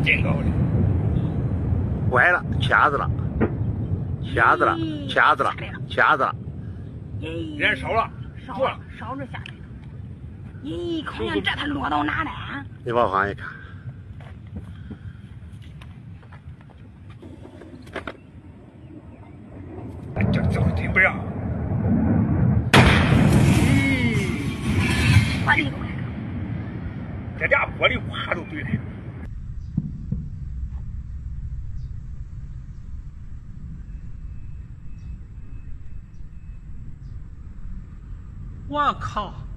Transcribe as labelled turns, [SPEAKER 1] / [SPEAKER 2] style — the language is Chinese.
[SPEAKER 1] 真高的。
[SPEAKER 2] 歪了，卡子了，卡子了，卡子了，卡子了。
[SPEAKER 1] 燃烧了，
[SPEAKER 3] 烧着下来了。咦，看见这它落到哪了？
[SPEAKER 2] 你往上一看。
[SPEAKER 1] 这就是真不让。
[SPEAKER 3] 玻璃都开了，
[SPEAKER 1] 这俩玻璃哗都怼来了。
[SPEAKER 4] 我靠！